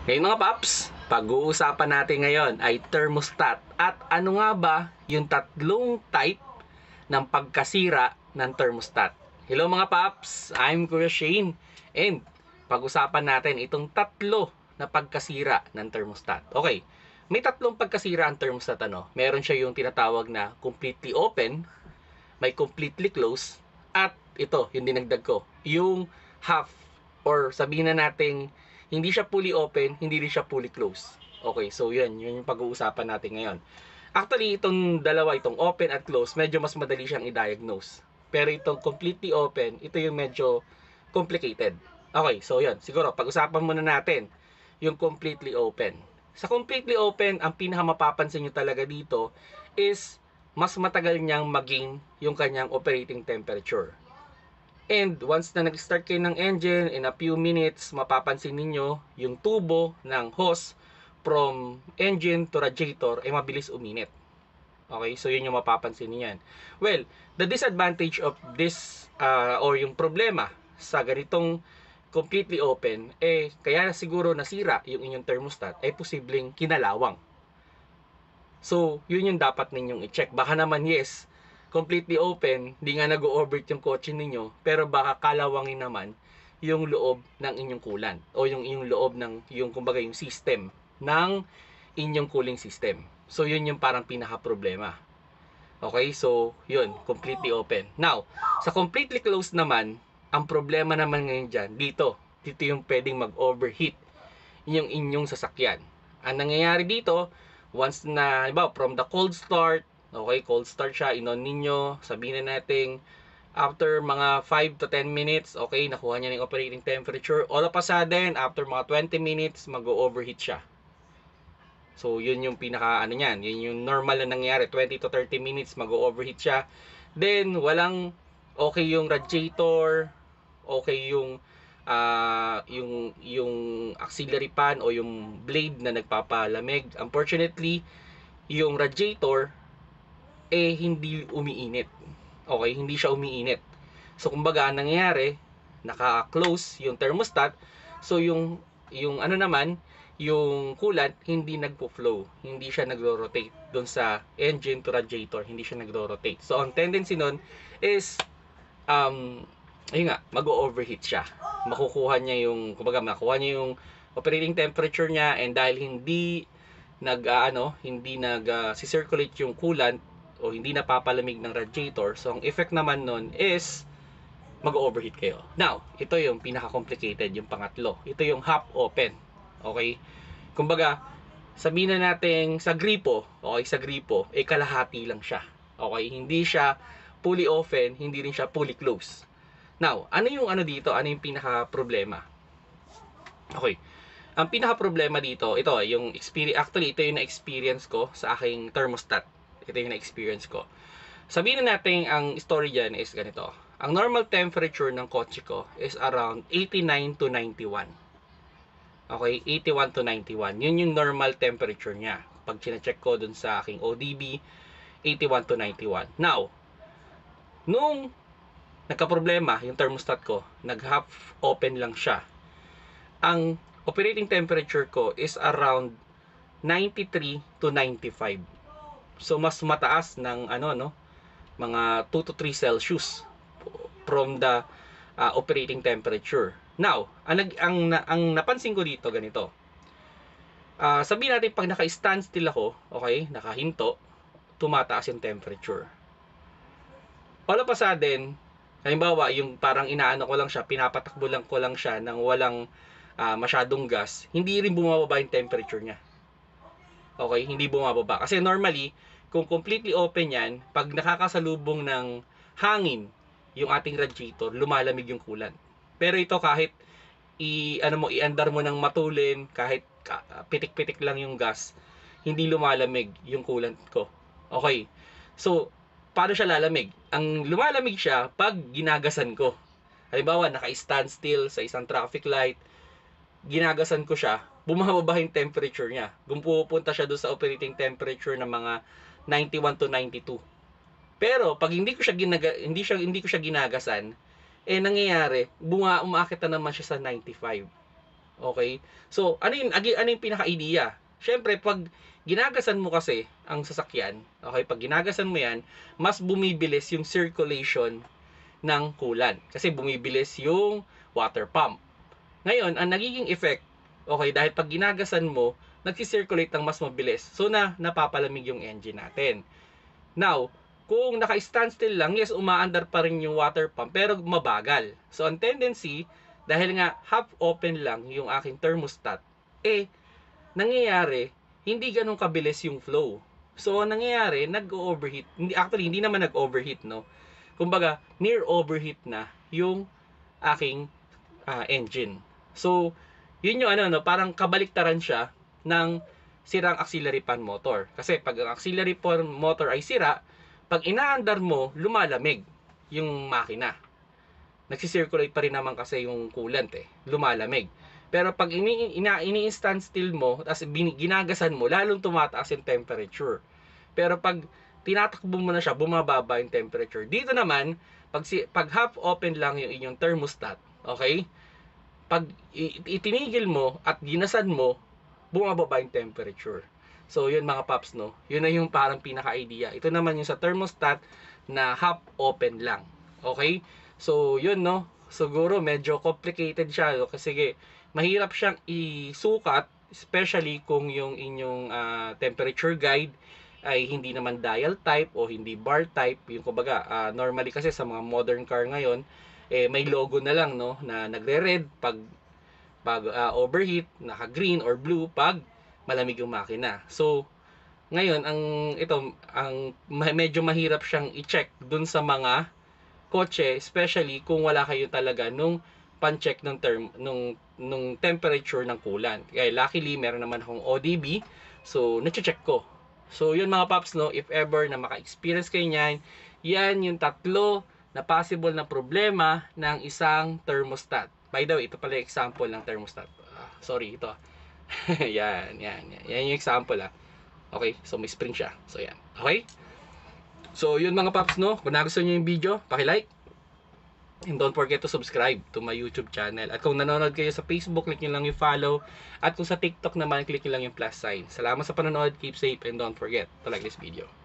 Ngayon mga paps, pag-uusapan natin ngayon ay thermostat. At ano nga ba yung tatlong type ng pagkasira ng thermostat? Hello mga paps, I'm Kuya Shane. And pag-usapan natin itong tatlo na pagkasira ng thermostat. Okay, may tatlong pagkasira ang thermostat. Meron siya yung tinatawag na completely open, may completely closed, at ito, yung dinagdag ko, yung half, or sabihin na natin, hindi siya fully open, hindi rin siya fully closed. Okay, so yun yung pag-uusapan natin ngayon. Actually, itong dalawa, itong open at closed, medyo mas madali siyang i-diagnose. Pero itong completely open, ito yung medyo complicated. Okay, so yun. Siguro, pag-usapan muna natin yung completely open. Sa completely open, ang pinakamapapansin nyo talaga dito is mas matagal niyang maging yung kanyang operating temperature. And once na nag-start kayo ng engine, in a few minutes, mapapansin ninyo yung tubo ng hose from engine to radiator ay mabilis uminit. Okay, so yun yung mapapansin niyan. Well, the disadvantage of this or yung problema sa ganitong completely open, kaya siguro nasira yung inyong thermostat ay posibleng kinalawang. So, yun yung dapat ninyong i-check. Baka naman yes, completely open, hindi nga nag-overheat yung kotse ninyo, pero baka kalawangin naman yung loob ng inyong coolant o yung loob ng yung kumbaga yung system ng inyong cooling system. So, yun yung parang pinaka-problema. Okay? So, yun, completely open. Now, sa completely closed naman, ang problema naman ngayon dyan, dito yung pwedeng mag-overheat yung inyong sasakyan. Ang nangyayari dito, once na, iba, from the cold start, okay, cold start siya, inon ninyo, sabihin na natin, after mga 5 to 10 minutes, okay, nakuha niya ng operating temperature, all of a sudden, after mga 20 minutes, mag-overheat siya. So, yun yung pinaka, ano yan, yun yung normal na nangyayari, 20 to 30 minutes, mag-overheat siya. Then, walang, okay yung radiator, okay yung auxiliary fan o yung blade na nagpapalamig. Unfortunately, yung radiator hindi umiinit. Okay, hindi siya umiinit. So kumbaga ang nangyayari, naka-close yung thermostat. So yung ano naman, yung coolant hindi nagpo-flow, hindi siya nagro-rotate doon sa engine to radiator, hindi siya nagro-rotate. So ang tendency nun is ayun nga, mag-overheat siya. Makukuha niya yung, kumbaga makuha niya yung operating temperature niya, and dahil hindi hindi si-circulate yung coolant o hindi napapalamig ng radiator, so ang effect naman nun is mag-overheat kayo. Now, ito yung pinaka-complicated, yung pangatlo. Ito yung half open. Okay? Kumbaga, sabihin na natin sa gripo, okay, sa gripo, kalahati lang siya. Okay? Hindi siya fully open, hindi rin siya fully closed. Now, ano yung dito? Ano yung pinaka-problema? Okay. Ang pinaka-problema dito, ito, yung experience, actually, ito yung na-experience ko sa aking thermostat. Ito yung na-experience ko. Sabihin na natin, ang story dyan is ganito. Ang normal temperature ng kotse ko is around 89 to 91. Okay, 81 to 91. Yun yung normal temperature niya. Pag chine-check ko dun sa aking ODB, 81 to 91. Now, nung nagka-problema yung thermostat ko, nag-half open lang siya, ang operating temperature ko is around 93 to 95. So mas mataas ng mga 2 to 3 Celsius from the operating temperature. Now, ang napansin ko dito ganito. Sabihin natin pag naka-standstill ako, okay, nakahinto, tumataas yung temperature. All of a sudden, halimbawa, yung parang inaano ko lang siya, pinapatakbo lang ko lang siya nang walang masyadong gas, hindi rin bumababa yung temperature niya. Okay, hindi bumababa. Kasi normally, kung completely open yan, pag nakakasalubong ng hangin yung ating radiator, lumalamig yung coolant. Pero ito kahit i-andar mo ng matulin, kahit pitik-pitik lang yung gas, hindi lumalamig yung coolant ko. Okay. So, paano siya lalamig? Ang lumalamig siya pag ginagasan ko. Halimbawa, naka-stand still sa isang traffic light, ginagasan ko siya, bumababa yung temperature niya. Pupunta siya doon sa operating temperature ng mga 91 to 92. Pero pag hindi ko siya ginagasan, nangyayari, umaakit na naman siya sa 95. Okay? So, ano yung pinaka-idea? Syempre, pag ginagasan mo kasi ang sasakyan, okay, pag ginagasan mo yan, mas bumibilis yung circulation ng coolant. Kasi bumibilis yung water pump. Ngayon, ang nagiging effect, okay, dahil pag ginagasan mo, nagsi-circulate ng mas mabilis. So, napapalamig yung engine natin. Now, kung naka-standstill lang, yes, umaandar pa rin yung water pump, pero mabagal. So, ang tendency, dahil nga half open lang yung aking thermostat, nangyayari, hindi ganun kabilis yung flow. So, nangyayari, nag-overheat. Hindi naman nag-overheat, no? Kumbaga, near overheat na yung aking engine. So, yun yung no, parang kabaliktaran siya ng sirang auxiliary fan motor. Kasi pag ang auxiliary fan motor ay sira, pag inaandar mo, lumalamig yung makina. Nagsisirculate pa rin naman kasi yung coolant lumalamig. Pero pag ini-instant still mo, tapos ginagasan mo, lalong tumataas yung temperature. Pero pag tinatakbo mo na siya, bumababa yung temperature. Dito naman, pag half open lang yung inyong thermostat, okay? Pag itinigil mo at ginasan mo, bumababa yung temperature. So, yun mga paps, no? Yun na yung parang pinaka-idea. Ito naman yung sa thermostat na half open lang. Okay? So, yun, no? Siguro medyo complicated siya, no? Kasi mahirap siyang isukat, especially kung yung inyong temperature guide ay hindi naman dial type o hindi bar type. Yung kumbaga, normally kasi sa mga modern car ngayon, may logo na lang, no, na nagre-red pag overheat, naka-green or blue pag malamig yung makina. So, ngayon medyo mahirap siyang i-check dun sa mga kotse, especially kung wala kayo talaga nung pan-check ng nung temperature ng coolant. Kaya luckily meron naman akong ODB, so na-check ko. So, yun mga paps, no, if ever na maka-experience kayo niyan, yan yung tatlo na possible na problema ng isang thermostat. By the way, ito pala yung example ng thermostat. Sorry, ito. yan. Yan yung example Okay, so may spring siya. So, yan. Okay? So, yun mga paps, no? Kung nagustuhan nyo yung video, paki-like. And don't forget to subscribe to my YouTube channel. At kung nanonood kayo sa Facebook, click nyo lang yung follow. At kung sa TikTok naman, click nyo lang yung plus sign. Salamat sa panonood, keep safe, and don't forget to like this video.